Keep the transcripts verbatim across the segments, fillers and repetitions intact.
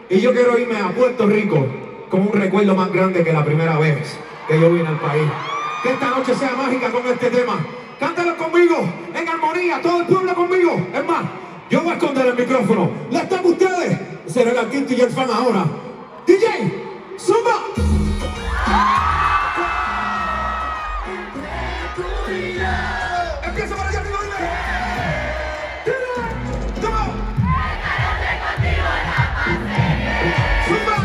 Y yo quiero irme a Puerto Rico con un recuerdo más grande que la primera vez que yo vine al país. Que esta noche sea mágica con este tema. Cántalo conmigo, en armonía, todo el pueblo conmigo. Es más, yo voy a esconder el micrófono. ¿Les toca a ustedes? Será el artista y el fan ahora. D J, zumba. Empieza por allá arriba, dime. Toma. Esta noche contigo la pasé bien. Zumba.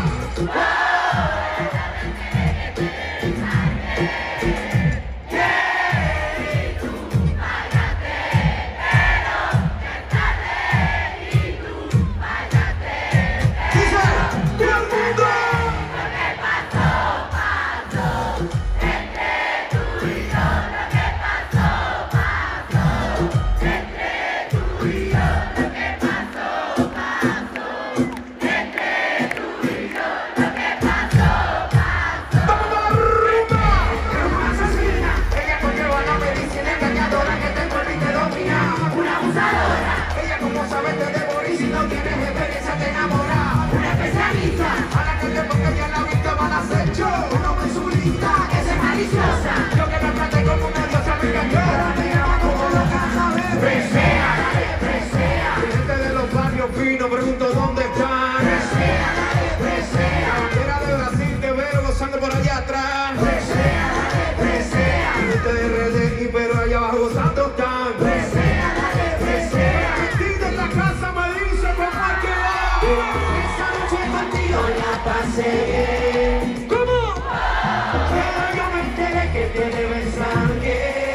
Pregunto dónde están. Presea, dale, presea. Era de Brasil, te veo gozando por allá atrás. Presea, dale, presea. Gente de R D I, pero allá abajo gozando están. Presea, dale, presea. Vestido en la casa me dice cómo es que va. Esa noche contigo la pasé bien. ¿Cómo? Pero yo me enteré que te debes sangre.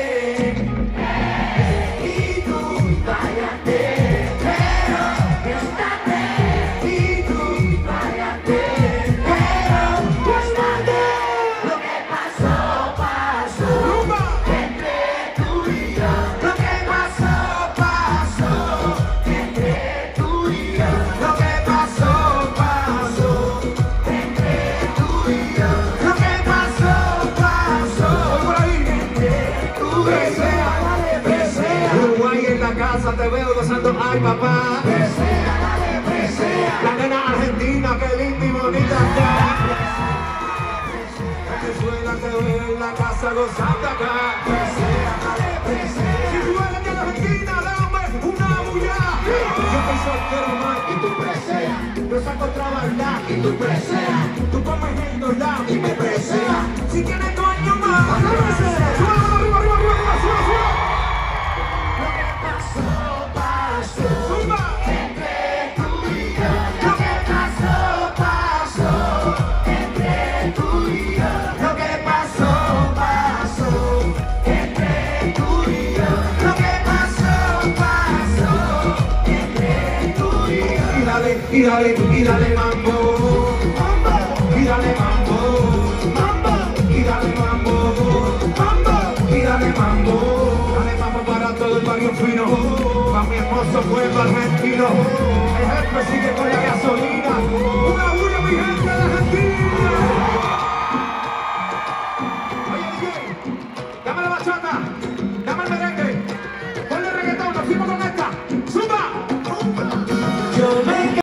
Y tú váyate. Te veo gozando, ay papá. Presea, dale, presea. La nena argentina, que linda y bonita está. Venezuela te veo en la casa gozando acá. Presea, dale, presea. Si tú eres de Argentina, dame una bulla. Yo soy soltero más Y tú presea, yo saco otra bailar y tú presea, tú comes en dos lados y me presea. si tienes dueño más. Ajá. Sube, arriba, arriba, arriba, arriba, arriba, sube, sube. Lo que pasó, pasó. Zumba. Entre tú y yo. Lo que pasó, pasó. Entre tú y yo. Lo que pasó, pasó. Entre tú y yo. Lo que pasó, pasó. Entre tú y yo. Y dale, y dale, y dale mambo. Mambo, Y dale mambo. mambo, Y dale mambo. mambo. Y dale mambo. Dale mambo para todo el barrio fino. Pa' mi hermoso pueblo argentino. El jefe sigue con la gasolina.